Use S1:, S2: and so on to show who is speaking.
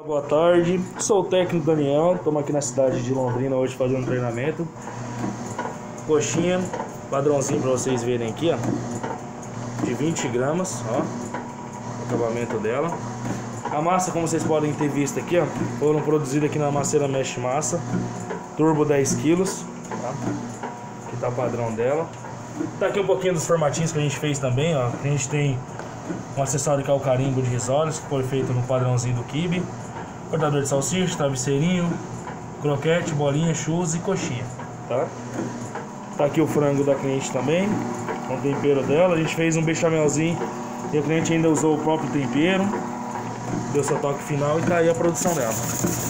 S1: Boa tarde, sou o técnico Daniel, estamos aqui na cidade de Londrina hoje fazendo treinamento. Coxinha, padrãozinho para vocês verem aqui, ó, de 20 gramas, ó, o acabamento dela. A massa, como vocês podem ter visto aqui, ó, foram produzidas aqui na Maceira Mexe Massa, turbo 10 kg, tá? Aqui tá o padrão dela. Tá aqui um pouquinho dos formatinhos que a gente fez também, ó. A gente tem um acessório que é o carimbo de risoles, que foi feito no padrãozinho do quibe. Cortador de salsicha, travesseirinho, croquete, bolinha, churros e coxinha, tá? Tá aqui o frango da cliente também, com o tempero dela. A gente fez um bechamelzinho e a cliente ainda usou o próprio tempero, deu seu toque final e tá aí a produção dela.